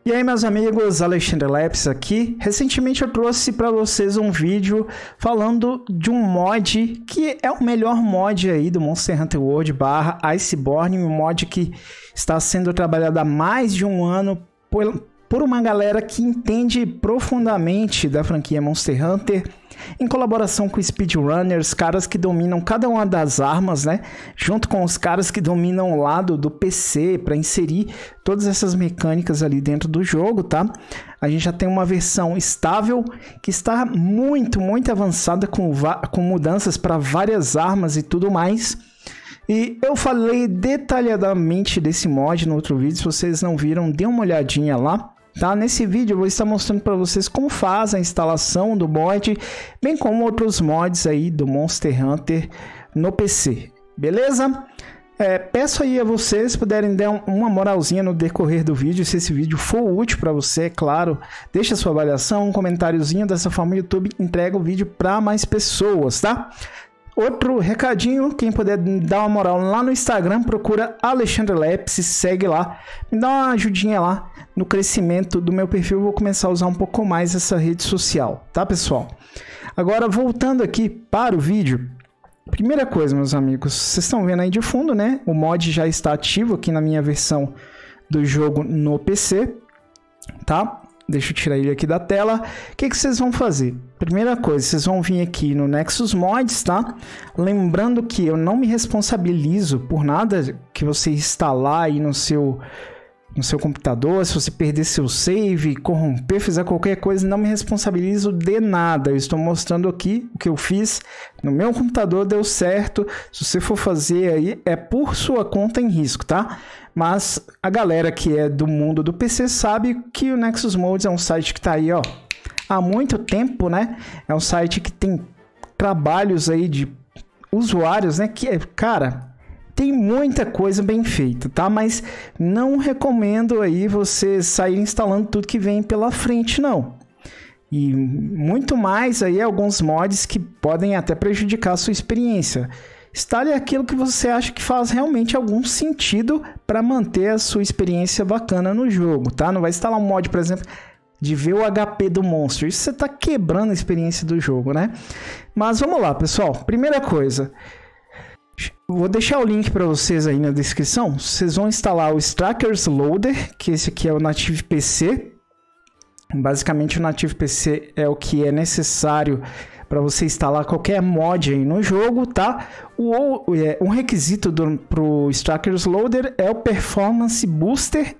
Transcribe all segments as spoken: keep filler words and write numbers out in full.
E aí, meus amigos, Alexandre Leps aqui. Recentemente eu trouxe para vocês um vídeo falando de um mod que é o melhor mod aí do Monster Hunter World barra Iceborne, um mod que está sendo trabalhado há mais de um ano por, por uma galera que entende profundamente da franquia Monster Hunter, em colaboração com speedrunners, caras que dominam cada uma das armas, né? Junto com os caras que dominam o lado do P C para inserir todas essas mecânicas ali dentro do jogo, tá? A gente já tem uma versão estável que está muito, muito avançada com, com mudanças para várias armas e tudo mais. E eu falei detalhadamente desse mod no outro vídeo, se vocês não viram, dê uma olhadinha lá. Tá? Nesse vídeo eu vou estar mostrando para vocês como faz a instalação do mod, bem como outros mods aí do Monster Hunter no P C, beleza? É, peço aí a vocês puderem dar uma moralzinha no decorrer do vídeo, se esse vídeo for útil para você, é claro, deixa sua avaliação, um comentáriozinho, dessa forma o YouTube entrega o vídeo para mais pessoas, tá? Outro recadinho, quem puder dar uma moral lá no Instagram, procura Alexandre Leps, segue lá, me dá uma ajudinha lá no crescimento do meu perfil, eu vou começar a usar um pouco mais essa rede social, tá, pessoal? Agora, voltando aqui para o vídeo, primeira coisa, meus amigos, vocês estão vendo aí de fundo, né? O mod já está ativo aqui na minha versão do jogo no P C, tá? Deixa eu tirar ele aqui da tela. O que, que vocês vão fazer? Primeira coisa, vocês vão vir aqui no Nexus Mods, tá? Lembrando que eu não me responsabilizo por nada que você instalar aí no seu, no seu computador. Se você perder seu save, corromper, fizer qualquer coisa, não me responsabilizo de nada. Eu estou mostrando aqui o que eu fiz no meu computador, deu certo. Se você for fazer aí, é por sua conta em risco, tá? Mas a galera que é do mundo do P C sabe que o Nexus Mods é um site que está aí, ó, há muito tempo, né? É um site que tem trabalhos aí de usuários, né? Que, é, cara, tem muita coisa bem feita, tá? Mas não recomendo aí você sair instalando tudo que vem pela frente, não. E muito mais aí alguns mods que podem até prejudicar a sua experiência. Instale aquilo que você acha que faz realmente algum sentido para manter a sua experiência bacana no jogo, tá? Não vai instalar um mod, por exemplo, de ver o H P do monstro. Isso você está quebrando a experiência do jogo, né? Mas vamos lá, pessoal. Primeira coisa, vou deixar o link para vocês aí na descrição. Vocês vão instalar o Strikers Loader, que esse aqui é o Native P C. Basicamente, o Native P C é o que é necessário para você instalar qualquer mod aí no jogo, tá? O, é, um requisito para o Strikers Loader é o Performance Booster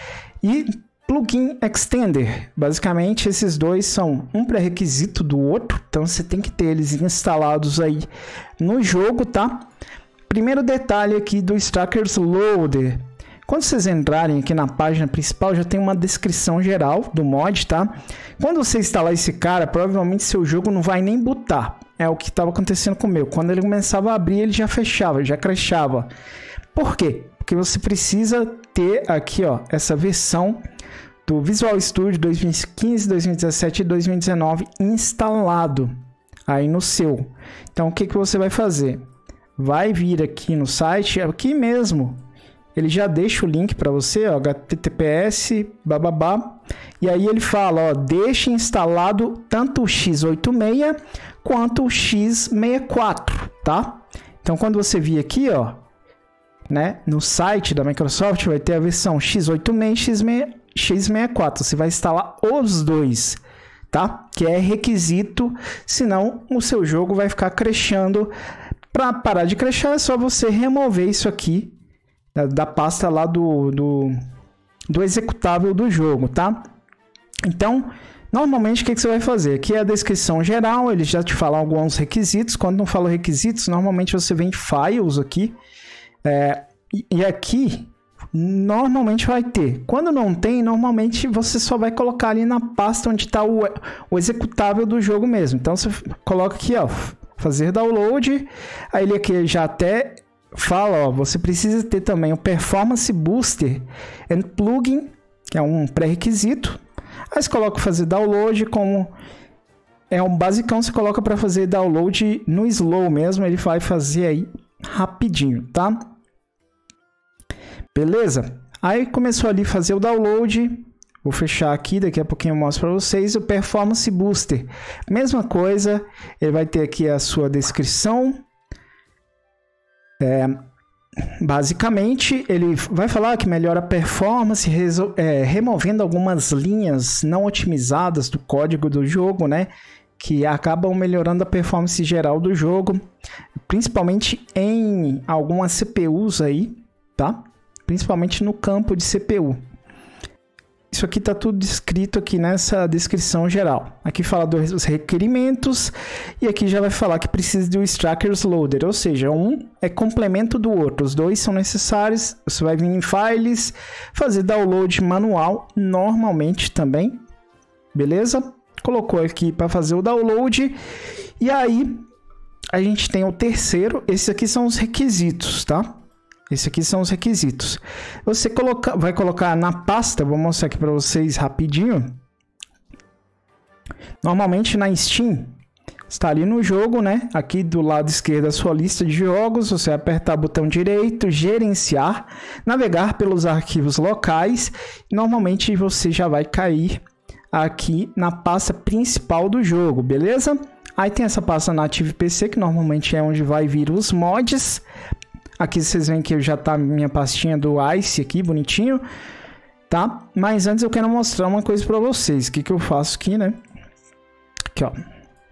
e Plugin Extender. Basicamente, esses dois são um pré-requisito do outro, então você tem que ter eles instalados aí no jogo, tá? Primeiro detalhe aqui do Strikers Loader. Quando vocês entrarem aqui na página principal, já tem uma descrição geral do mod, tá? Quando você instalar esse cara, provavelmente seu jogo não vai nem bootar. É o que estava acontecendo com o meu. Quando ele começava a abrir, ele já fechava, já crashava. Por quê? Porque você precisa ter aqui, ó, essa versão do Visual Studio dois mil e quinze, dois mil e dezessete e dois mil e dezenove instalado aí no seu. Então, o que, que você vai fazer? Vai vir aqui no site, aqui mesmo. Ele já deixa o link para você, ó, H T T P S, bababá. E aí ele fala, ó, deixe instalado tanto o x oitenta e seis quanto o x sessenta e quatro, tá? Então, quando você vir aqui, ó, né, no site da Microsoft, vai ter a versão x oitenta e seis e x sessenta e quatro. Você vai instalar os dois, tá? Que é requisito, senão o seu jogo vai ficar crashando. Para parar de crashar, é só você remover isso aqui Da, da pasta lá do, do, do executável do jogo, tá? Então, normalmente o que, que você vai fazer? Aqui é a descrição geral, ele já te fala alguns requisitos. Quando não fala requisitos, normalmente você vem em Files aqui. É, e, e aqui, normalmente vai ter. Quando não tem, normalmente você só vai colocar ali na pasta onde está o, o executável do jogo mesmo. Então, você coloca aqui, ó, fazer download. Aí ele aqui já até fala, ó, você precisa ter também o Performance Booster and Plugin, que é um pré-requisito. Aí você coloca fazer download, como é um basicão, você coloca para fazer download no slow mesmo, ele vai fazer aí rapidinho, tá? Beleza? Aí começou ali a fazer o download, Vou fechar aqui, daqui a pouquinho eu mostro para vocês o Performance Booster. Mesma coisa, ele vai ter aqui a sua descrição. É, basicamente, ele vai falar que melhora a performance, é, removendo algumas linhas não otimizadas do código do jogo, né? Que acabam melhorando a performance geral do jogo, principalmente em algumas C P Us aí, tá? Principalmente no campo de C P U. Isso aqui está tudo descrito aqui nessa descrição geral. Aqui fala dos requerimentos e aqui já vai falar que precisa do Strikers Loader, ou seja, um é complemento do outro. Os dois são necessários. Você vai vir em Files, fazer download manual normalmente também, beleza? Colocou aqui para fazer o download e aí a gente tem o terceiro. Esses aqui são os requisitos, tá? Esses aqui são os requisitos. Você coloca, vai colocar na pasta, vou mostrar aqui para vocês rapidinho. Normalmente na Steam, está ali no jogo, né? Aqui do lado esquerdo a sua lista de jogos, você vai apertar o botão direito, gerenciar, navegar pelos arquivos locais. Normalmente você já vai cair aqui na pasta principal do jogo, beleza? Aí tem essa pasta Native P C, que normalmente é onde vai vir os mods. Aqui vocês veem que já tá minha pastinha do Ice aqui, bonitinho, tá? Mas antes eu quero mostrar uma coisa para vocês. O que que eu faço aqui, né? Aqui, ó.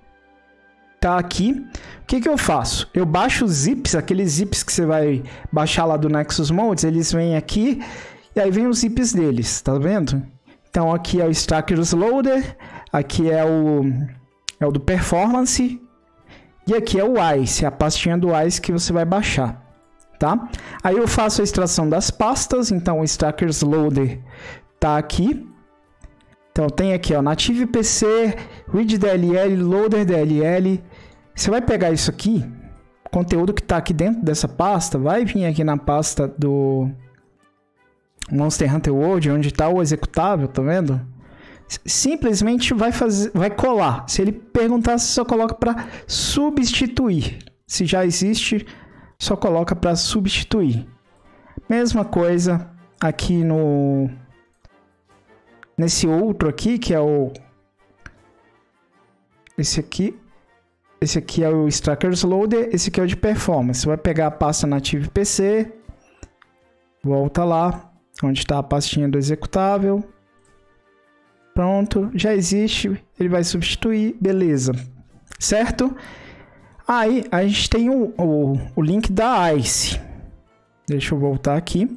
Tá aqui. O que que eu faço? Eu baixo os zips, aqueles zips que você vai baixar lá do Nexus Mods, eles vêm aqui e aí vem os zips deles, tá vendo? Então aqui é o Strikers Loader, aqui é o, é o do Performance e aqui é o Ice, a pastinha do Ice que você vai baixar. Tá? Aí eu faço a extração das pastas, então o Strikers Loader tá aqui. Então tem aqui, ó, Native P C, Read D L L, Loader D L L. Você vai pegar isso aqui, o conteúdo que tá aqui dentro dessa pasta, vai vir aqui na pasta do Monster Hunter World, onde tá o executável, tá vendo? Simplesmente vai fazer, vai colar. Se ele perguntar, você só coloca para substituir. Se já existe, só coloca para substituir. Mesma coisa aqui no nesse outro aqui, que é o esse aqui. Esse aqui é o Strikers Loader, esse aqui é o de Performance. Você vai pegar a pasta Native P C, volta lá, onde está a pastinha do executável. Pronto, já existe, ele vai substituir, beleza. Certo? Aí, a gente tem o, o, o link da Ice. Deixa eu voltar aqui.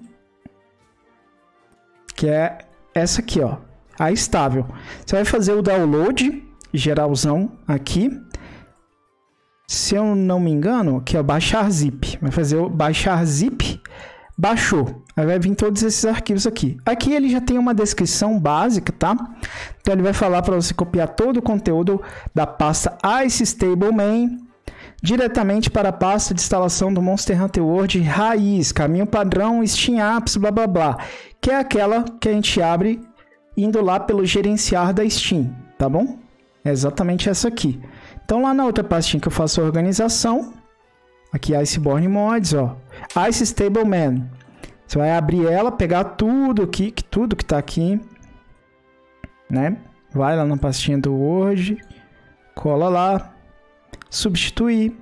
Que é essa aqui, ó. A estável. Você vai fazer o download geralzão aqui. Se eu não me engano, que é baixar zip. Vai fazer o baixar zip. Baixou. Aí vai vir todos esses arquivos aqui. Aqui ele já tem uma descrição básica, tá? Então ele vai falar para você copiar todo o conteúdo da pasta Ice Stable Main diretamente para a pasta de instalação do Monster Hunter World raiz, caminho padrão, Steam Apps, blá blá blá, que é aquela que a gente abre indo lá pelo gerenciar da Steam, tá bom? É exatamente essa aqui. Então lá na outra pastinha que eu faço a organização, aqui Iceborne Mods, ó, Ice Stable Man. Você vai abrir ela, pegar tudo aqui, tudo que tá aqui, né? Vai lá na pastinha do Word, cola lá, substituir,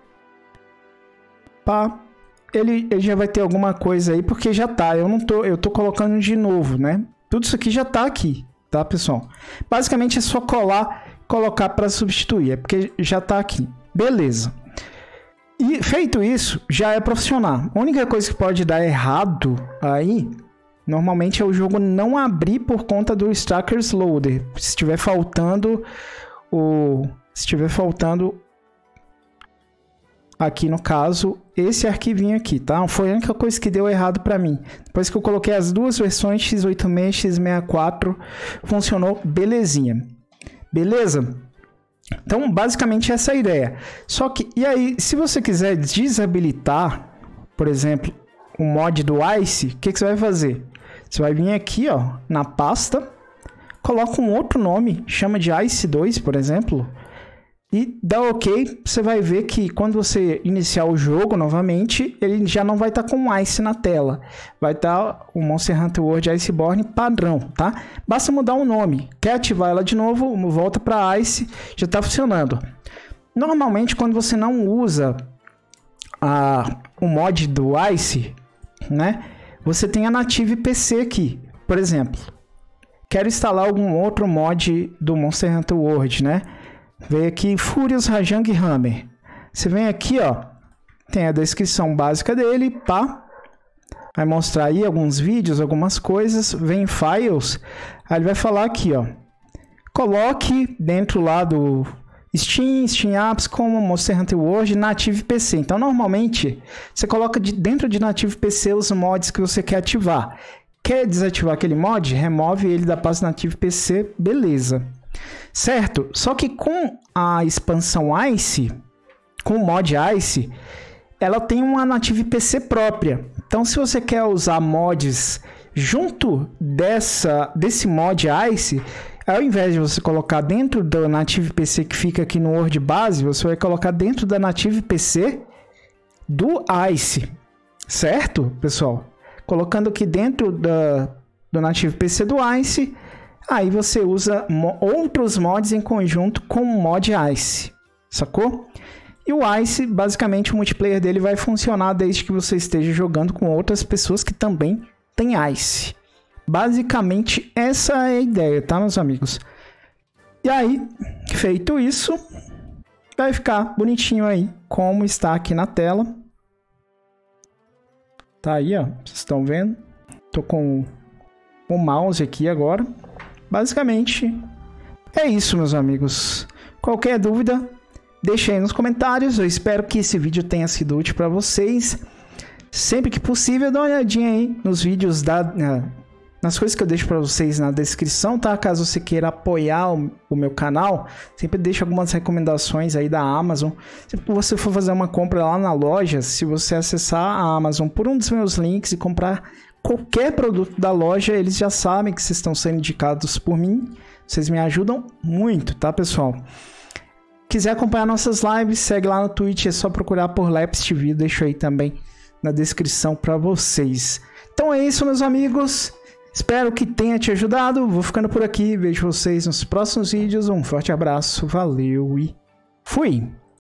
pá, ele, ele já vai ter alguma coisa aí, porque já tá, eu não tô, eu tô colocando de novo, né? Tudo isso aqui já tá aqui, tá, pessoal? Basicamente é só colar, colocar para substituir, é porque já tá aqui, beleza. E feito isso, já é profissional. A única coisa que pode dar errado aí, normalmente é o jogo não abrir por conta do Strikers Loader, se estiver faltando o, se estiver faltando aqui no caso, esse arquivinho aqui, tá? Foi a única coisa que deu errado para mim. Depois que eu coloquei as duas versões, x oitenta e seis e x sessenta e quatro, funcionou belezinha. Beleza? Então, basicamente essa é a ideia. Só que, e aí, se você quiser desabilitar, por exemplo, o mod do Ice, o que, que você vai fazer? Você vai vir aqui, ó, na pasta, coloca um outro nome, chama de Ice dois, por exemplo, e dá ok, você vai ver que quando você iniciar o jogo novamente, ele já não vai estar tá com Ice na tela. Vai estar tá o Monster Hunter World Iceborne padrão, tá? Basta mudar o nome. Quer ativar ela de novo, volta para Ice, já está funcionando. Normalmente, quando você não usa a, o mod do Ice, né? Você tem a Native P C aqui. Por exemplo, quero instalar algum outro mod do Monster Hunter World, né? Vem aqui Furious Rajang Hammer. Você vem aqui, ó, tem a descrição básica dele, pá. Vai mostrar aí alguns vídeos, algumas coisas. Vem em Files, aí ele vai falar aqui, ó. Coloque dentro lá do Steam, Steam Apps como Monster Hunter World Native P C. Então, normalmente, você coloca de, dentro de Native P C os mods que você quer ativar. Quer desativar aquele mod? Remove ele da pasta Native P C, beleza. Certo? Só que com a expansão Ice, com o mod Ice, ela tem uma Native P C própria. Então, se você quer usar mods junto dessa, desse mod Ice, ao invés de você colocar dentro da Native P C que fica aqui no Word Base, você vai colocar dentro da Native P C do Ice. Certo, pessoal? Colocando aqui dentro da, do Native P C do Ice, aí você usa mo outros mods em conjunto com o mod Ice, sacou? E o Ice, basicamente, o multiplayer dele vai funcionar desde que você esteja jogando com outras pessoas que também têm Ice. Basicamente, essa é a ideia, tá, meus amigos? E aí, feito isso, vai ficar bonitinho aí, como está aqui na tela. Tá aí, ó, vocês estão vendo? Tô com o mouse aqui agora. Basicamente, é isso, meus amigos. Qualquer dúvida, deixa aí nos comentários. Eu espero que esse vídeo tenha sido útil para vocês. Sempre que possível, dá uma olhadinha aí nos vídeos, da, nas coisas que eu deixo para vocês na descrição, tá? Caso você queira apoiar o, o meu canal, sempre deixo algumas recomendações aí da Amazon. Se você for fazer uma compra lá na loja, se você acessar a Amazon por um dos meus links e comprar qualquer produto da loja, eles já sabem que vocês estão sendo indicados por mim. Vocês me ajudam muito, tá, pessoal? Quiser acompanhar nossas lives, segue lá no Twitch, é só procurar por Laps T V, deixo aí também na descrição para vocês. Então é isso, meus amigos. Espero que tenha te ajudado. Vou ficando por aqui, vejo vocês nos próximos vídeos. Um forte abraço, valeu e fui!